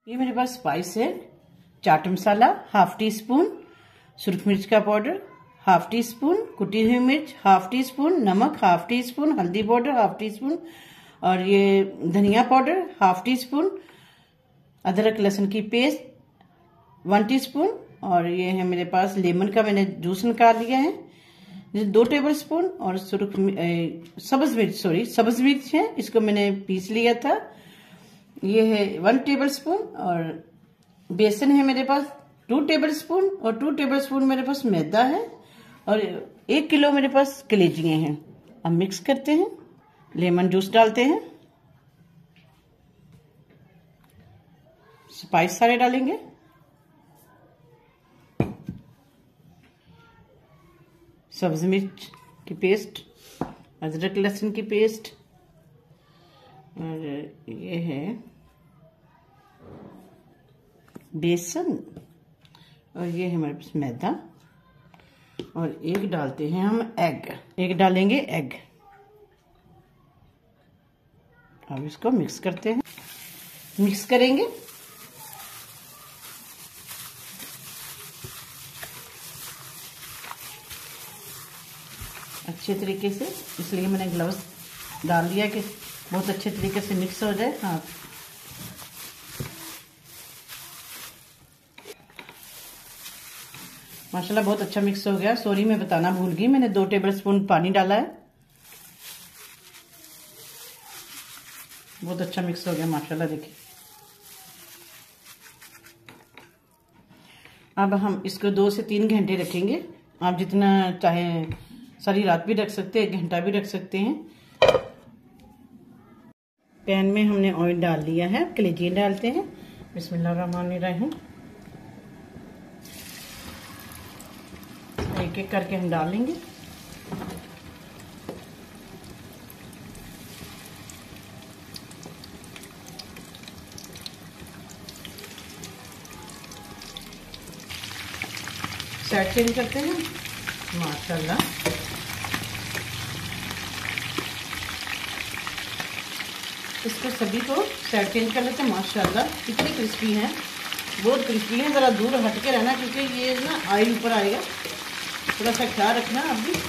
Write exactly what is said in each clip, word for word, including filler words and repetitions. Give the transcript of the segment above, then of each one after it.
ये मेरे पास स्पाइस है, chaat masala half teaspoon, सुरख मिर्च का पाउडर हाफ टी स्पून, कुटी हुई मिर्च हाफ टी स्पून, नमक हाफ टी स्पून, हल्दी पाउडर हाफ टी स्पून और ये धनिया पाउडर हाफ टी स्पून, अदरक लहसुन की पेस्ट वन टीस्पून और ये है मेरे पास लेमन का मैंने जूस निकाल लिया है दो टेबल स्पून और सुरख सब्ज मिर्च सॉरी सब्ज मिर्च है, इसको मैंने पीस लिया था। ये है वन टेबल स्पून और बेसन है मेरे पास टू टेबल स्पून और टू टेबल स्पून मेरे पास मैदा है और एक किलो मेरे पास कलेजियां हैं। अब मिक्स करते हैं, लेमन जूस डालते हैं, स्पाइस सारे डालेंगे, सब्ज मिर्च की पेस्ट, अदरक लहसुन की पेस्ट और ये है बेसन और ये है हमारे पास मैदा और एक डालते हैं हम एग, एक डालेंगे एग। अब इसको मिक्स करते हैं, मिक्स करेंगे। अच्छे तरीके से, इसलिए मैंने ग्लव्स डाल दिया कि बहुत अच्छे तरीके से मिक्स हो जाए। हाँ, माशाल्लाह बहुत अच्छा मिक्स हो गया। सॉरी मैं बताना भूल गई, मैंने दो टेबल स्पून पानी डाला है। बहुत अच्छा मिक्स हो गया माशाल्लाह। देखिए अब हम इसको दो से तीन घंटे रखेंगे। आप जितना चाहे सारी रात भी रख सकते हैं, एक घंटा भी रख सकते हैं। पैन में हमने ऑयल डाल लिया है, कलेजियां डालते हैं। बिस्मिल्लाहिर्रहमानिर्रहीम। एक एक करके हम डालेंगे। साइड चेंज करते हैं माशाल्लाह। इसको सभी को साइड चेंज कर लेते हैं। माशाल्लाह कितनी क्रिस्पी हैं, बहुत क्रिस्पी हैं। ज़रा दूर हट के रहना क्योंकि ये ना ऑयल ऊपर आएगा, थोड़ा सा ख्याल रखना अब भी।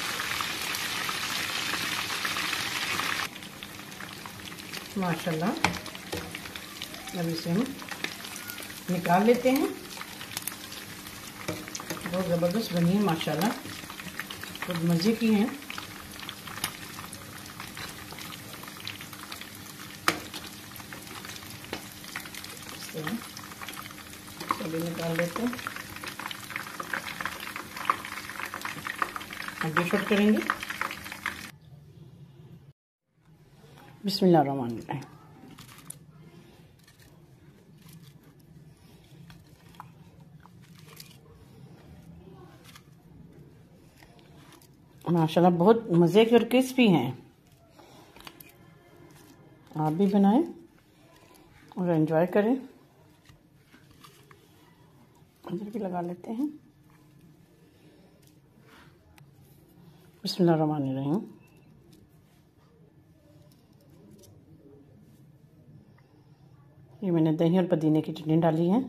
माशाल्लाह अब इसे हम निकाल लेते हैं। बहुत ज़बरदस्त बनी है माशाल्लाह, बहुत मज़े की हैं। सभी निकाल लेते हैं। अब डिश आउट करेंगे। बिस्मिल्लाहिर्रहमानिर्रहीम। माशाल्लाह बहुत मज़े के और क्रिस्पी हैं। आप भी बनाएं और एंजॉय करें। अंदर भी लगा लेते हैं। बिस्मिल्लाहिर्रहमानिर्रहीम। ये मैंने दही और पुदीने की चटनी डाली है।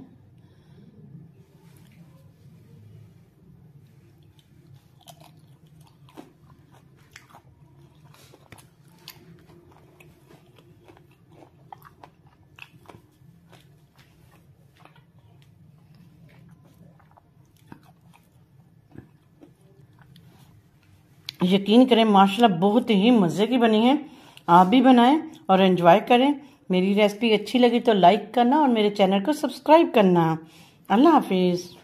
यकीन करें माशाल्लाह बहुत ही मज़े की बनी है। आप भी बनाएं और एंजॉय करें। मेरी रेसिपी अच्छी लगी तो लाइक करना और मेरे चैनल को सब्सक्राइब करना। अल्लाह हाफिज़।